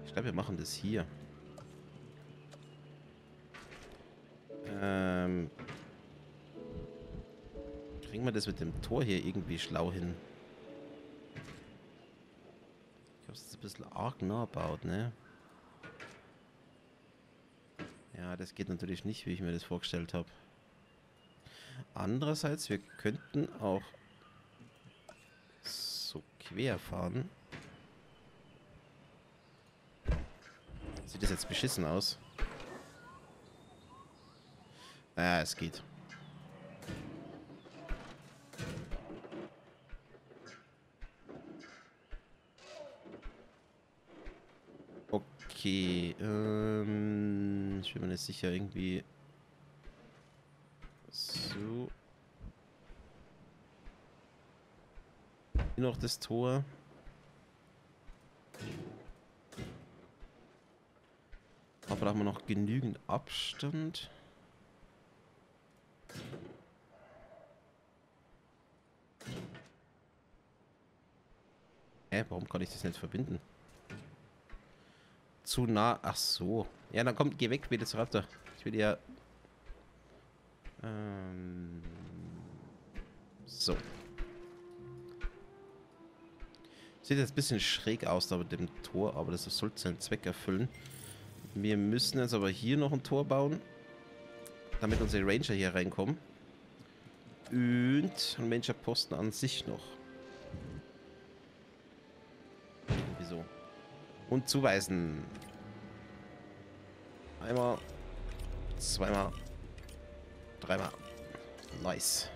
Ich glaube, wir machen das hier. Kriegen wir das mit dem Tor hier irgendwie schlau hin? Ich habe es ein bisschen arg nah gebaut, ne? Ja, das geht natürlich nicht, wie ich mir das vorgestellt habe. Andererseits, wir könnten auch so quer fahren. Sieht das jetzt beschissen aus? Ja, es geht. Okay, ich bin mir nicht sicher, irgendwie so. Hier noch das Tor. Aber da haben wir noch genügend Abstand. Warum kann ich das nicht verbinden? Zu nah. Ach so. Ja, dann kommt, geh weg, Velociraptor. Ich will ja. So. Sieht jetzt ein bisschen schräg aus da mit dem Tor, aber das sollte seinen Zweck erfüllen. Wir müssen jetzt aber hier noch ein Tor bauen, damit unsere Ranger hier reinkommen. Und ein Ranger-Posten an sich noch. Wieso? Und zuweisen. Einmal, zweimal, dreimal. Nice.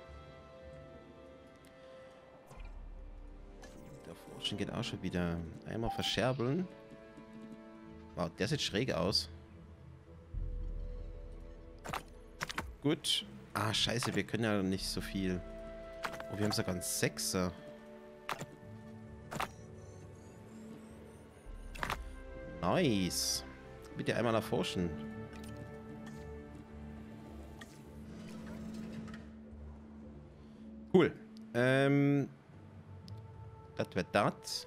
Der Forschen geht auch schon wieder. Einmal verscherbeln. Wow, der sieht schräg aus. Gut. Ah, scheiße, wir können ja nicht so viel. Oh, wir haben sogar einen Sechser. Nice. Bitte einmal erforschen. Cool. Das wäre das.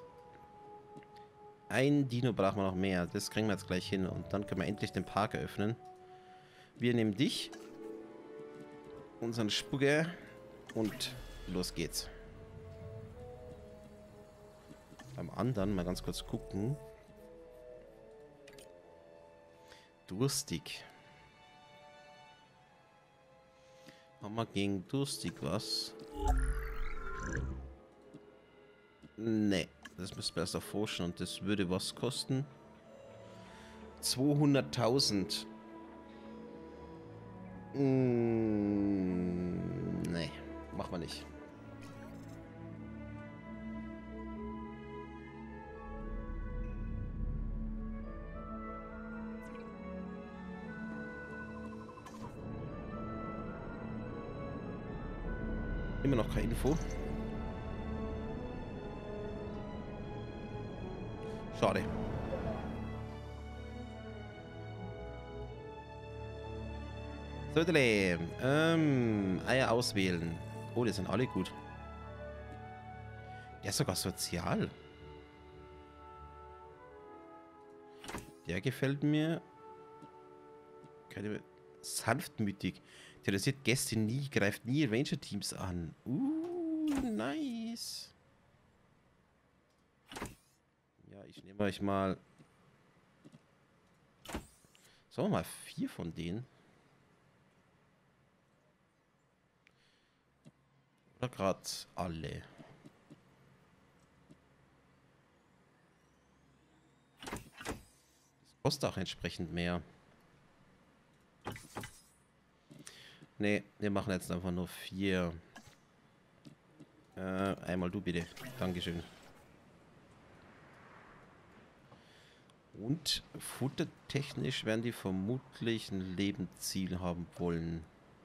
Ein Dino brauchen wir noch mehr. Das kriegen wir jetzt gleich hin. Und dann können wir endlich den Park eröffnen. Wir nehmen dich. Unseren Spucke. Und los geht's. Beim anderen mal ganz kurz gucken. Durstig. Haben wir gegen Durstig was? Nee. Das müssen wir erst erforschen und das würde was kosten? 200.000. Nee, machen wir nicht. Immer noch keine Info. Schade. So, Eier auswählen. Oh, die sind alle gut. Der ist sogar sozial. Der gefällt mir. Keine sanftmütig. Terrorisiert Gäste nie, greift nie Ranger-Teams an. Nice. Ja, ich nehme euch mal. Sagen wir mal 4 von denen. Oder gerade alle. Das kostet auch entsprechend mehr. Ne, wir machen jetzt einfach nur 4. Einmal du bitte. Dankeschön. Und futtertechnisch werden die vermutlich ein Lebensziel haben wollen.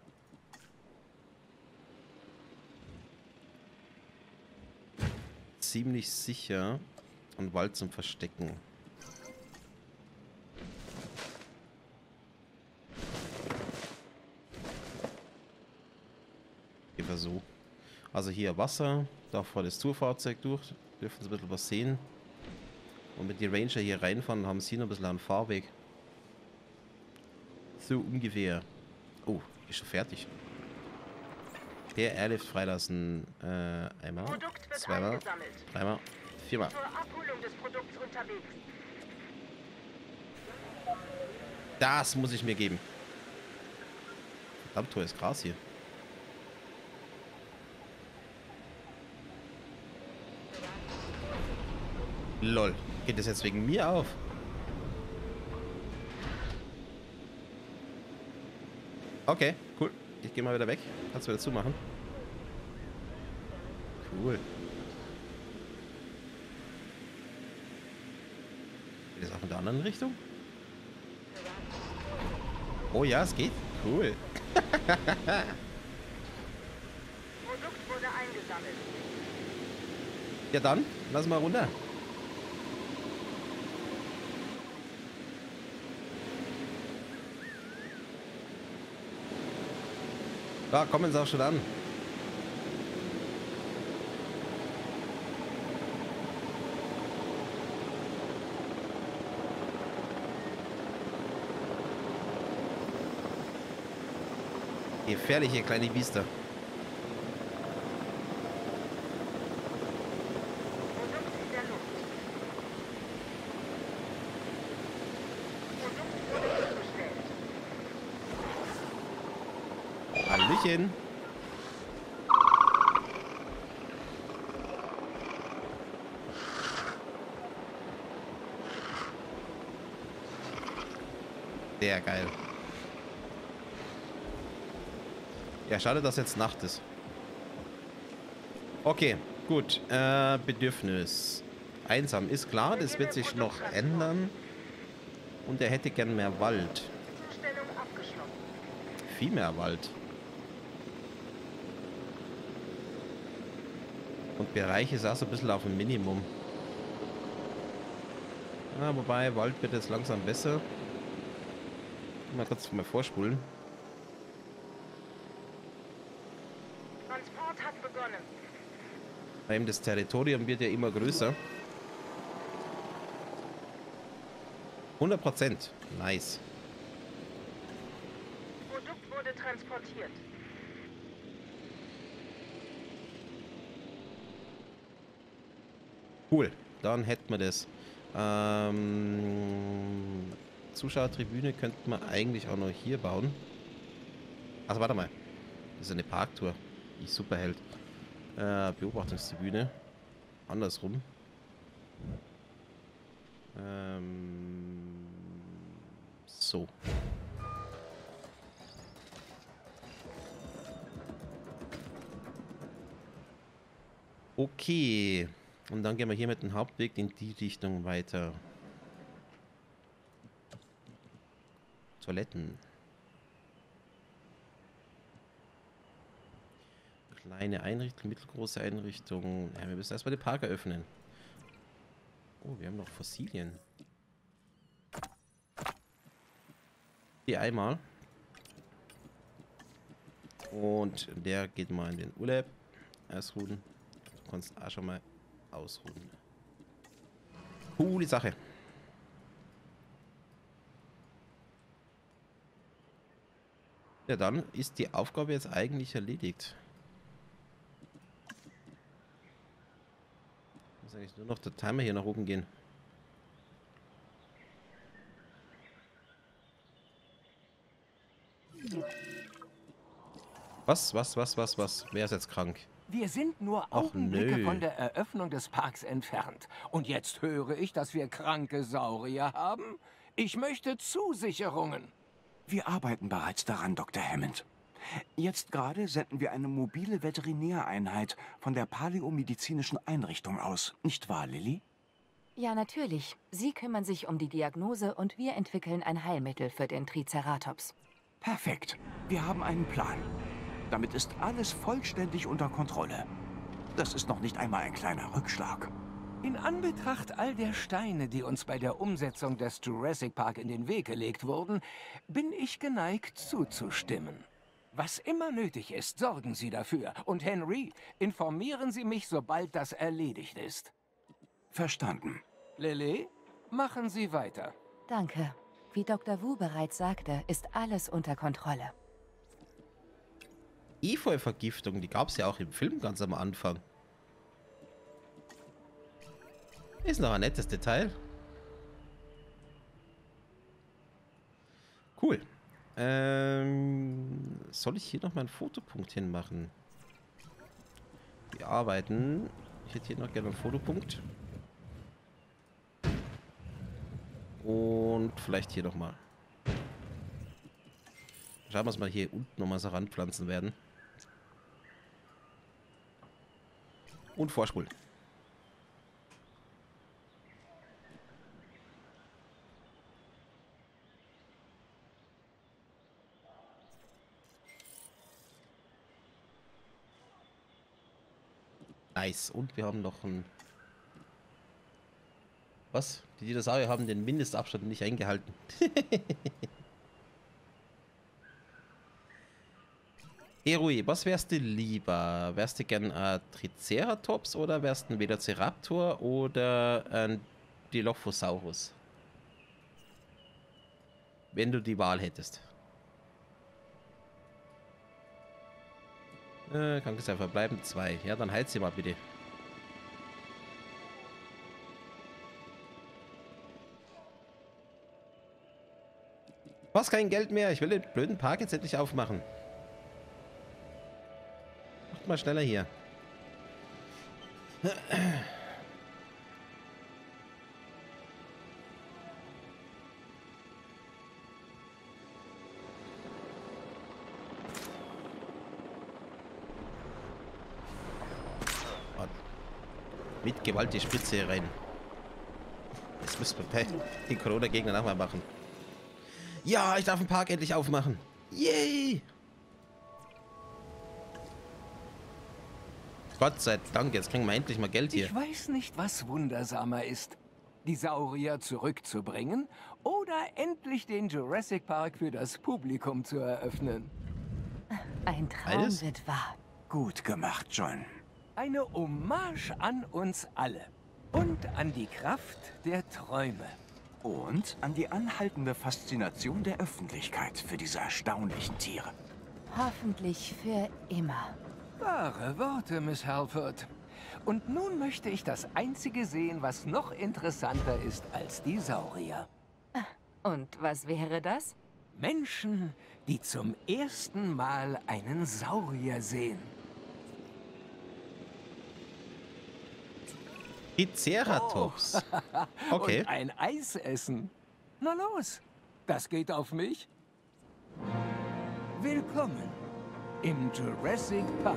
Ziemlich sicher. Ein Wald zum Verstecken. Immer so. Also hier Wasser. Da fährt das Tourfahrzeug durch. Dürfen Sie ein bisschen was sehen. Und wenn die Ranger hier reinfahren, haben sie noch ein bisschen einen Fahrweg. So ungefähr. Oh, ist schon fertig. Der Airlift freilassen. Einmal, zweimal, dreimal, viermal. Zur Abholung des Produkts unterwegs. Das muss ich mir geben. Verdammt teures Gras hier. Lol. Geht das jetzt wegen mir auf? Okay, cool. Ich gehe mal wieder weg. Kannst du wieder zumachen. Cool. Geht das auch in der anderen Richtung? Oh ja, es geht. Cool. Produkt wurde eingesammelt. Ja dann, lass mal runter. Da kommen sie auch schon an. Gefährliche kleine Biester. Produkt in der Luft. Produkt wurde zugestellt. Hallöchen. Sehr geil. Ja, schade, dass jetzt Nacht ist. Okay, gut. Bedürfnis. Einsam ist klar, das wird sich noch ändern. Und er hätte gern mehr Wald. Zustellung abgeschlossen. Viel mehr Wald. Und Bereich ist auch so ein bisschen auf dem Minimum. Ja, wobei, Wald wird jetzt langsam besser. Mal kurz mal vorspulen. Transport hat begonnen. Weil eben das Territorium wird ja immer größer. 100%. Nice. Produkt wurde transportiert. Cool. Dann hätten wir das. Zuschauertribüne könnten wir eigentlich auch noch hier bauen. Also warte mal. Das ist eine Parktour. Die ist super hält. Beobachtungstribüne. Andersrum. So. Okay. Und dann gehen wir hier mit dem Hauptweg in die Richtung weiter. Toiletten. Kleine Einrichtung, mittelgroße Einrichtung. Ja, wir müssen erstmal den Park eröffnen. Oh, wir haben noch Fossilien. Hier einmal. Und der geht mal in den Urlaub. Ausruhen. Du kannst auch schon mal ausruhen. Coole Sache. Ja, dann ist die Aufgabe jetzt eigentlich erledigt. Muss eigentlich nur noch der Timer hier nach oben gehen. Was? Wer ist jetzt krank? Wir sind nur Ach, Augenblicke nö. von der Eröffnung des Parks entfernt. Und jetzt höre ich, dass wir kranke Saurier haben? Ich möchte Zusicherungen. Wir arbeiten bereits daran, Dr. Hammond. Jetzt gerade senden wir eine mobile Veterinäreinheit von der paläomedizinischen Einrichtung aus. Nicht wahr, Lilly? Ja, natürlich. Sie kümmern sich um die Diagnose und wir entwickeln ein Heilmittel für den Triceratops. Perfekt. Wir haben einen Plan. Damit ist alles vollständig unter Kontrolle. Das ist noch nicht einmal ein kleiner Rückschlag. In Anbetracht all der Steine, die uns bei der Umsetzung des Jurassic Park in den Weg gelegt wurden, bin ich geneigt zuzustimmen. Was immer nötig ist, sorgen Sie dafür. Und Henry, informieren Sie mich, sobald das erledigt ist. Verstanden. Lily, machen Sie weiter. Danke. Wie Dr. Wu bereits sagte, ist alles unter Kontrolle. Efeu-Vergiftung, die gab es ja auch im Film ganz am Anfang. Ist noch ein nettes Detail. Cool. Soll ich hier noch mal einen Fotopunkt hinmachen? Wir arbeiten. Ich hätte hier noch gerne einen Fotopunkt. Und vielleicht hier nochmal. Schauen wir uns mal hier unten nochmal so ranpflanzen werden. Und vorspulen. Nice. Und wir haben noch ein... Was? Die Dinosaurier haben den Mindestabstand nicht eingehalten. Erui, was wärst du lieber? Wärst du gern ein Triceratops oder wärst du ein Velociraptor oder ein Dilophosaurus? Wenn du die Wahl hättest. Kann gesagt verbleiben 2. Ja, dann halt sie mal bitte. Was, kein Geld mehr? Ich will den blöden Park jetzt endlich aufmachen. Macht mal schneller hier. Mit Gewalt die Spitze hier rein. Das müssen wir bei den Corona-Gegnern auch mal machen. Ja, ich darf den Park endlich aufmachen. Yay! Gott sei Dank, jetzt kriegen wir endlich mal Geld hier. Ich weiß nicht, was wundersamer ist. Die Saurier zurückzubringen oder endlich den Jurassic Park für das Publikum zu eröffnen. Ein Traum Beides? wird wahr. Gut gemacht, John. Eine Hommage an uns alle. Und an die Kraft der Träume. Und an die anhaltende Faszination der Öffentlichkeit für diese erstaunlichen Tiere. Hoffentlich für immer. Wahre Worte, Miss Halford. Und nun möchte ich das Einzige sehen, was noch interessanter ist als die Saurier. Und was wäre das? Menschen, die zum ersten Mal einen Saurier sehen. Triceratops. Okay. Und ein Eis essen. Na los, das geht auf mich. Willkommen im Jurassic Park.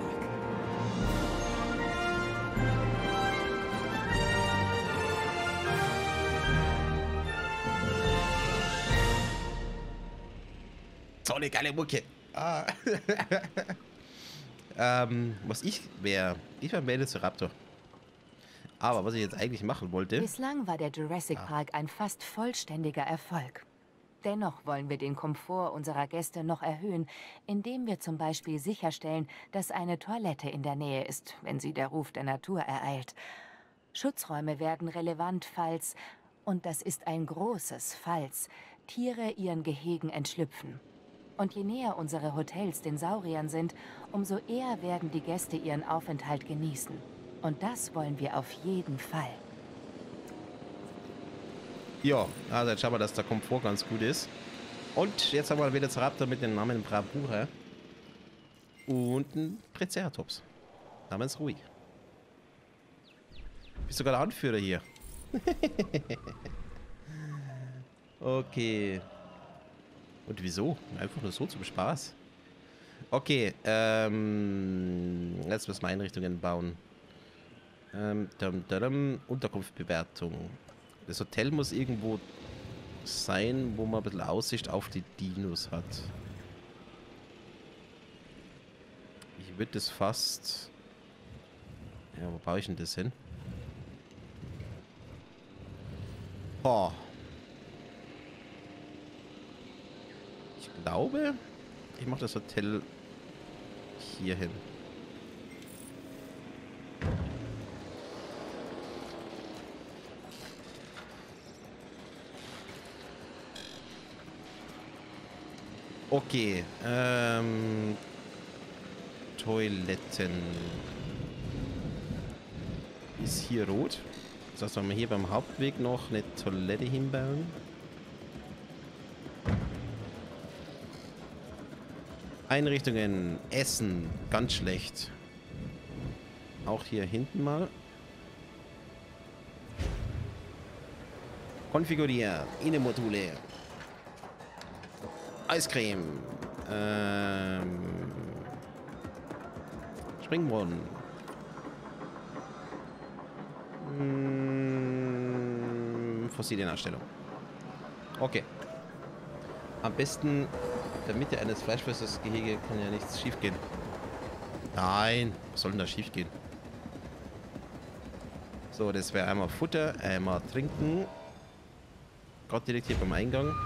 So eine geile Mucke. Ah. Was ich wäre ein Velociraptor. Aber was ich jetzt eigentlich machen wollte... Bislang war der Jurassic Park ein fast vollständiger Erfolg. Dennoch wollen wir den Komfort unserer Gäste noch erhöhen, indem wir zum Beispiel sicherstellen, dass eine Toilette in der Nähe ist, wenn sie der Ruf der Natur ereilt. Schutzräume werden relevant, falls, und das ist ein großes Falls, Tiere ihren Gehegen entschlüpfen. Und je näher unsere Hotels den Sauriern sind, umso eher werden die Gäste ihren Aufenthalt genießen. Und das wollen wir auf jeden Fall. Ja, also jetzt schauen wir, dass der Komfort ganz gut ist. Und jetzt haben wir wieder Velociraptor mit dem Namen Bravura. Und ein Triceratops. Namens Rui. Bist sogar der Anführer hier. Okay. Und wieso? Einfach nur so zum Spaß. Okay, jetzt müssen wir Einrichtungen bauen. Unterkunftsbewertung. Das Hotel muss irgendwo sein, wo man ein bisschen Aussicht auf die Dinos hat. Ich würde das fast... Ja, wo baue ich denn das hin? Oh. Ich glaube, ich mache das Hotel hier hin. Okay, Toiletten. Ist hier rot. Das heißt, wenn wir hier beim Hauptweg noch eine Toilette hinbauen. Einrichtungen, Essen, ganz schlecht. Auch hier hinten mal. Konfigurieren, Innenmodule. Eiscreme. Springbrunnen. Fossilienausstellung. Okay. Am besten in der Mitte eines Fleischfressers-Gehege kann ja nichts schief gehen. Nein, was soll denn da schief gehen? So, das wäre einmal Futter, einmal Trinken. Gerade direkt hier beim Eingang.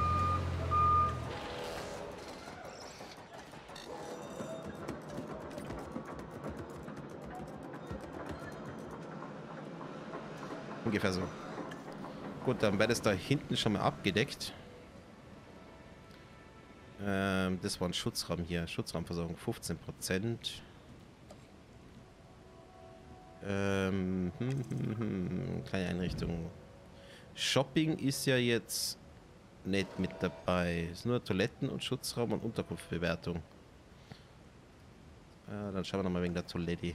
Ungefähr so. Gut, dann wäre das da hinten schon mal abgedeckt. Das war ein Schutzraum hier. Schutzraumversorgung 15%. Kleine Einrichtung. Shopping ist ja jetzt nicht mit dabei. Ist nur Toiletten und Schutzraum und Unterkunftsbewertung. Dann schauen wir nochmal wegen der Toilette.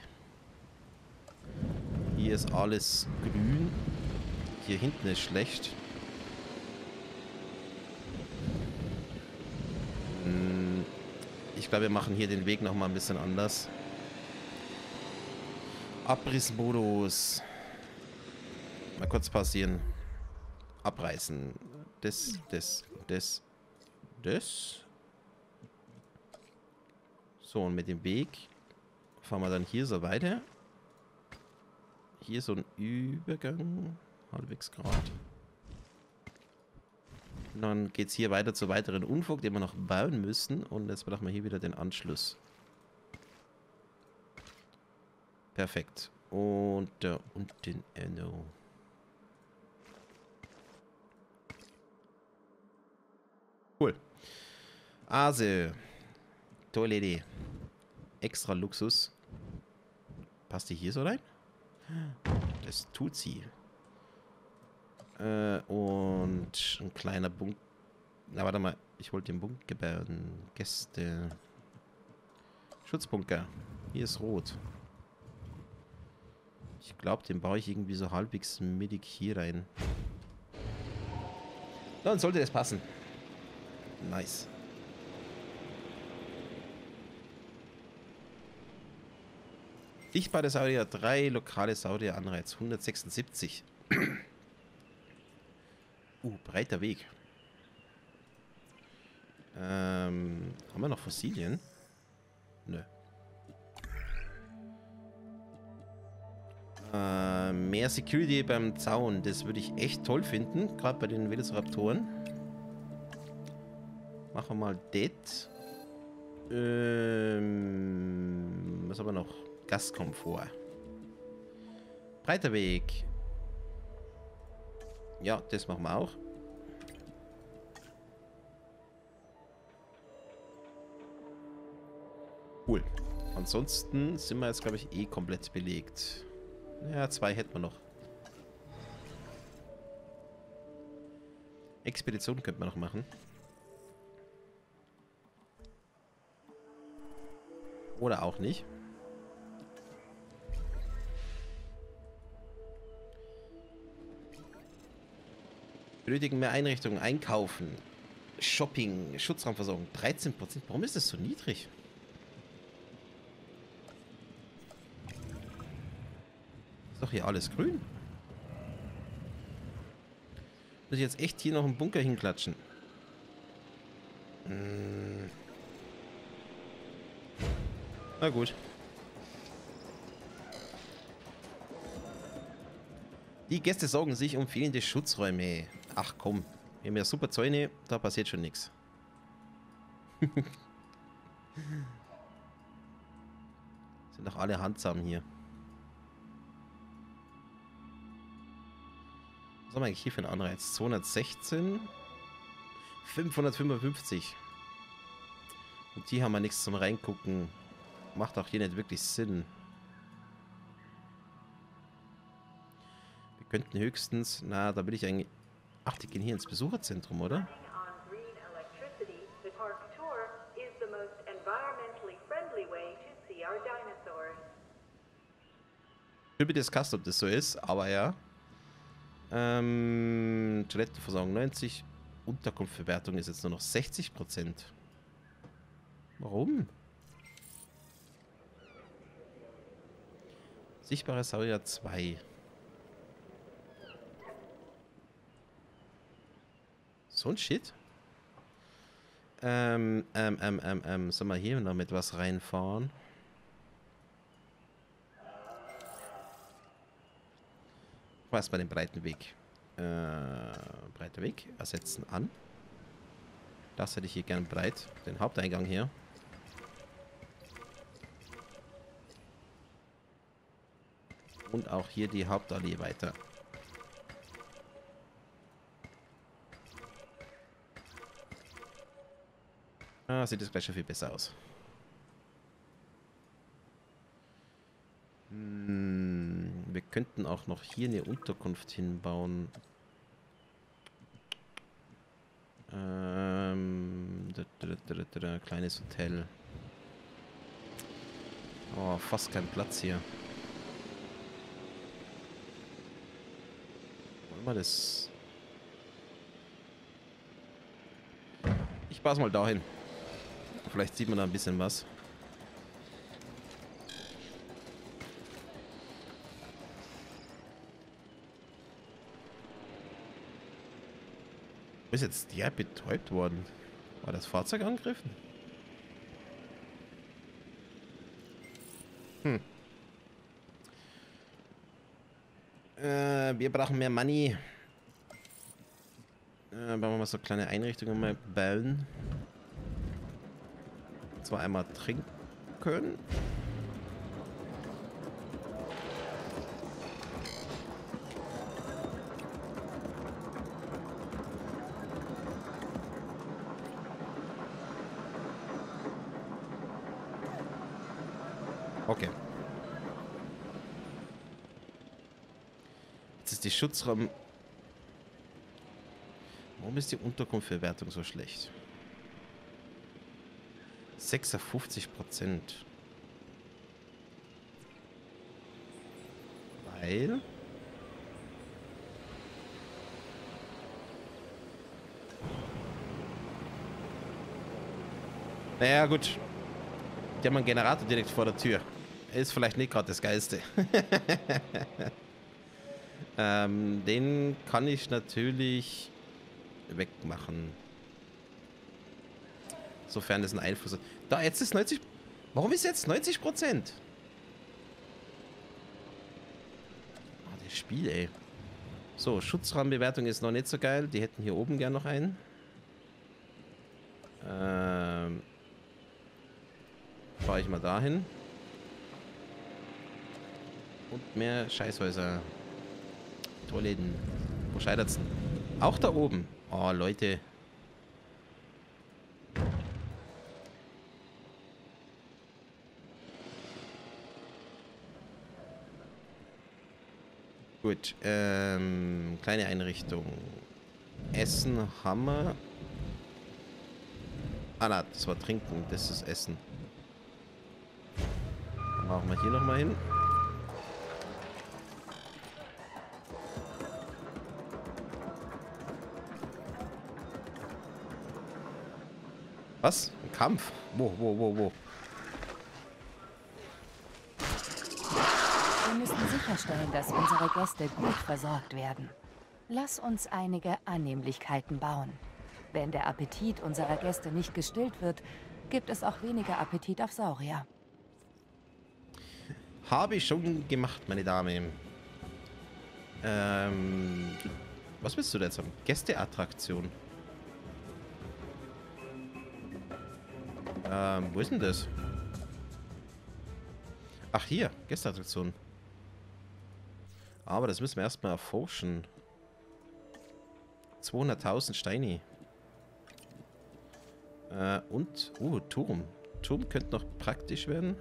Hier ist alles grün. Hier hinten ist schlecht. Ich glaube, wir machen hier den Weg nochmal ein bisschen anders. Abrissmodus. Mal kurz pausieren. Abreißen. Das. So, und mit dem Weg fahren wir dann hier so weiter. Hier so ein Übergang. Halbwegs gerade. Und dann geht es hier weiter zu weiteren Unfug, den wir noch bauen müssen. Und jetzt machen wir hier wieder den Anschluss. Perfekt. Und da unten Enno. Cool. Also. Toilette. Extra Luxus. Passt die hier so rein? Das tut sie. Und ein kleiner Bunker. Na, warte mal. Ich wollte den Bunker bauen. Gäste. Schutzbunker. Hier ist rot. Ich glaube, den baue ich irgendwie so halbwegs mittig hier rein. Dann sollte das passen. Nice. Sichtbare Saurier 3, lokale Saurier Anreiz 176. Breiter Weg. Haben wir noch Fossilien? Nö. Mehr Security beim Zaun, das würde ich echt toll finden, gerade bei den Velociraptoren. Machen wir mal das. Was haben wir noch? Gastkomfort. Breiter Weg. Ja, das machen wir auch. Cool. Ansonsten sind wir jetzt, glaube ich, eh komplett belegt. Ja, 2 hätten wir noch. Expedition könnte man noch machen. Oder auch nicht. Benötigen mehr Einrichtungen, einkaufen, Shopping, Schutzraumversorgung, 13%. Warum ist das so niedrig? Ist doch hier alles grün. Muss ich jetzt echt hier noch einen Bunker hinklatschen? Na gut. Die Gäste sorgen sich um fehlende Schutzräume. Ach komm, wir haben ja super Zäune, da passiert schon nichts. Sind doch alle handsam hier. Was haben wir eigentlich hier für einen Anreiz? 216? 555. Und die haben wir nichts zum Reingucken. Macht auch hier nicht wirklich Sinn. Wir könnten höchstens... Na, da will ich eigentlich... Ach, die gehen hier ins Besucherzentrum, oder? Ich will mir das Kasten, ob das so ist, aber ja. Toilettenversorgung 90. Unterkunftsbewertung ist jetzt nur noch 60%. Warum? Sichtbare Saurier 2. So ein Shit. Sollen wir hier noch mit was reinfahren? Was bei dem breiten Weg? Breiter Weg ersetzen an. Das hätte ich hier gern breit. Den Haupteingang hier. Und auch hier die Hauptallee weiter. Ah, sieht das gleich schon viel besser aus. Wir könnten auch noch hier eine Unterkunft hinbauen. Kleines Hotel. Oh, fast kein Platz hier. Wollen wir das? Ich baue es mal dahin. Vielleicht sieht man da ein bisschen was. Wo ist jetzt der betäubt worden? War das Fahrzeug angegriffen? Wir brauchen mehr Money. Wollen wir mal so kleine Einrichtungen mal bauen. Zwar einmal trinken können. Okay. Jetzt ist die Schutzraum... Warum ist die Unterkunftsbewertung so schlecht? 56%. Weil... Naja, gut. Die haben einen Generator direkt vor der Tür. Ist vielleicht nicht gerade das Geilste. Den kann ich natürlich wegmachen. Sofern das einen Einfluss hat. Da, jetzt ist 90... Warum ist jetzt 90%? Oh, das Spiel, ey. So, Schutzraumbewertung ist noch nicht so geil. Die hätten hier oben gern noch einen. Fahre ich mal dahin. Und mehr Scheißhäuser. Toiletten. Wo scheitert's denn? Auch da oben. Oh, Leute. Gut, kleine Einrichtung. Essen haben wir. Ah, na, das war Trinken, das ist Essen. Dann machen wir hier nochmal hin. Was? Ein Kampf? Wo? Wir müssen sicherstellen, dass unsere Gäste gut versorgt werden. Lass uns einige Annehmlichkeiten bauen. Wenn der Appetit unserer Gäste nicht gestillt wird, gibt es auch weniger Appetit auf Saurier. Habe ich schon gemacht, meine Dame. Was willst du denn jetzt haben? Gästeattraktion. Wo ist denn das? Ach, hier. Gästeattraktion. Aber das müssen wir erstmal erforschen. 200.000 Steine. Turm. Turm könnte noch praktisch werden.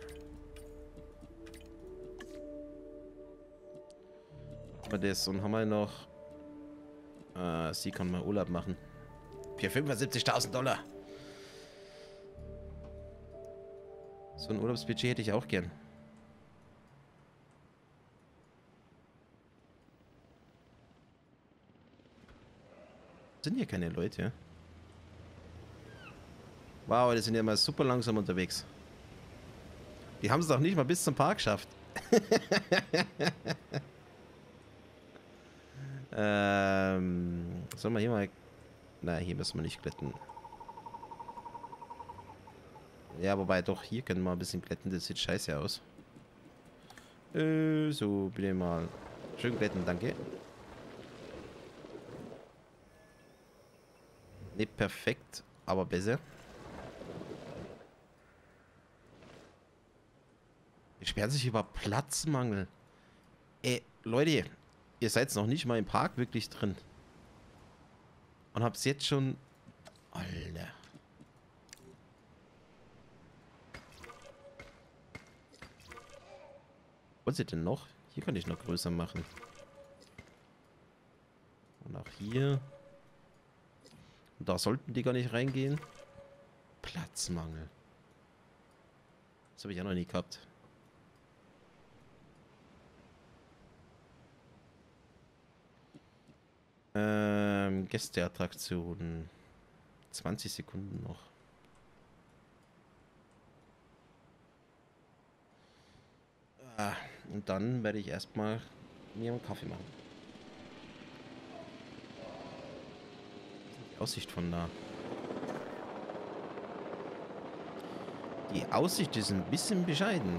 Aber das, und haben wir noch... sie kann mal Urlaub machen. Für 75.000 $. So ein Urlaubsbudget hätte ich auch gern. Sind hier keine Leute? Wow, die sind ja mal super langsam unterwegs. Die haben es doch nicht mal bis zum Park geschafft. Sollen wir hier mal... Na, hier müssen wir nicht glätten. Ja, wobei doch, hier können wir ein bisschen glätten. Das sieht scheiße aus. So, bitte mal. Schön glätten, danke. Nicht perfekt, aber besser. Die sperren sich über Platzmangel. Leute, ihr seid noch nicht mal im Park wirklich drin. Und habt's jetzt schon... Alter. Was ist denn noch? Hier kann ich noch größer machen. Und auch hier. Und da sollten die gar nicht reingehen. Platzmangel. Das habe ich ja noch nie gehabt. Gästeattraktionen. 20 Sekunden noch. Und dann werde ich erstmal mir einen Kaffee machen. Die Aussicht von da. Die Aussicht ist ein bisschen bescheiden.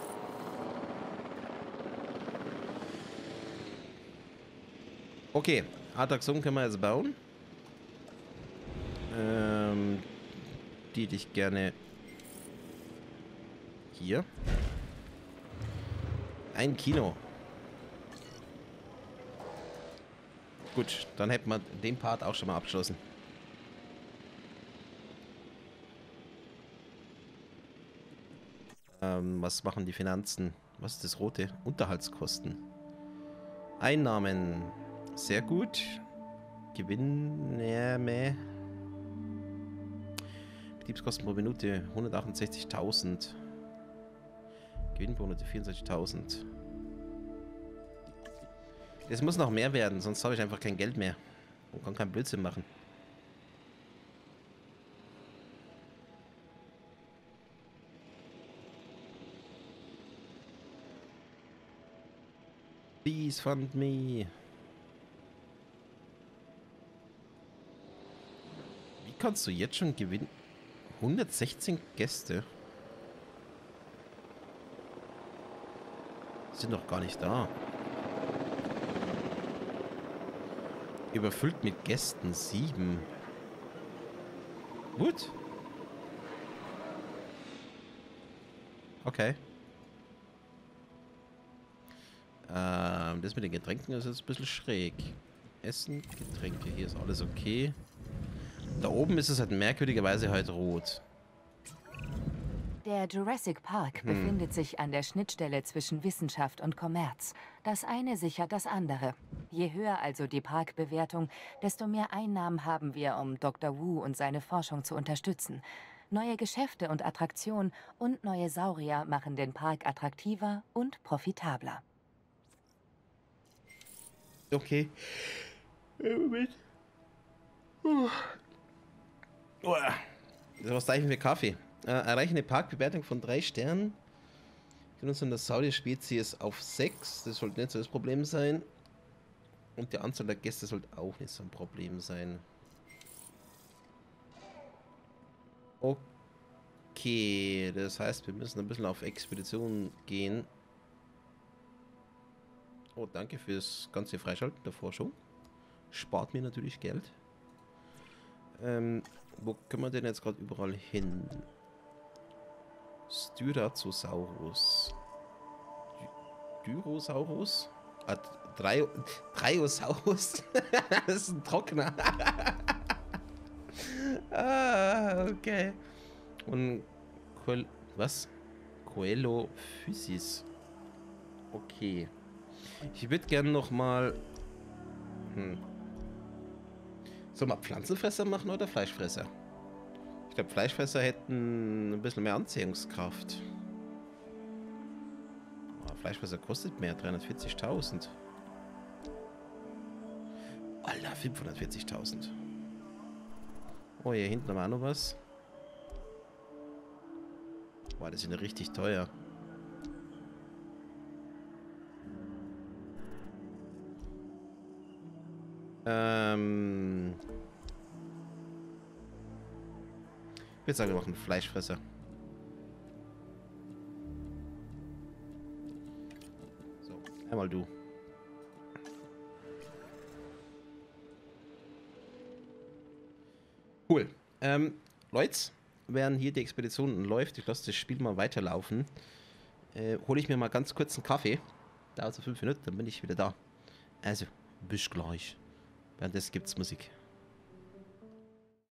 Okay, Attraktion können wir jetzt bauen. Die hätte ich gerne hier. Ein Kino. Gut, dann hätten wir den Part auch schon mal abgeschlossen. Was machen die Finanzen? Was ist das rote? Unterhaltskosten. Einnahmen. Sehr gut. Gewinn. Betriebskosten pro Minute 168.000. Gewinn pro Minute 64.000. Das muss noch mehr werden, sonst habe ich einfach kein Geld mehr. Und kann keinen Blödsinn machen. Please fund me. Wie kannst du jetzt schon gewinnen? 116 Gäste. Sind doch gar nicht da. Überfüllt mit Gästen 7. Gut. Okay. Das mit den Getränken ist jetzt ein bisschen schräg. Essen, Getränke, hier ist alles okay. Da oben ist es halt merkwürdigerweise halt rot. Der Jurassic Park befindet sich an der Schnittstelle zwischen Wissenschaft und Kommerz. Das eine sichert das andere. Je höher also die Parkbewertung, desto mehr Einnahmen haben wir, um Dr. Wu und seine Forschung zu unterstützen. Neue Geschäfte und Attraktionen und neue Saurier machen den Park attraktiver und profitabler. Okay. Moment. Was zeichnen wir Kaffee? Erreichen eine Parkbewertung von 3 Sternen. Wir nutzen das Saurier-Spezies auf 6. Das sollte nicht so das Problem sein. Und die Anzahl der Gäste sollte auch nicht so ein Problem sein. Okay, das heißt, wir müssen ein bisschen auf Expedition gehen. Oh, danke fürs ganze Freischalten der Forschung. Spart mir natürlich Geld. Wo können wir denn jetzt gerade überall hin? Styracosaurus. Dyrosaurus? Dryosaurus? Das ist ein Trockner. Okay. Und was? Coelho Physis. Okay. Ich würde gerne noch mal... Soll man Pflanzenfresser machen oder Fleischfresser? Ich glaube, Fleischfresser hätten ein bisschen mehr Anziehungskraft. Oh, Fleischfresser kostet mehr, 340.000. Alter, 540.000. Oh, hier hinten haben wir auch noch was. Boah, das ist ja richtig teuer. Ich würde sagen, wir machen Fleischfresser. So, einmal du. Cool. Leute, während hier die Expedition läuft, ich lasse das Spiel mal weiterlaufen, hole ich mir mal ganz kurz einen Kaffee. Dauert so 5 Minuten, dann bin ich wieder da. Also, bis gleich. Währenddessen gibt's Musik.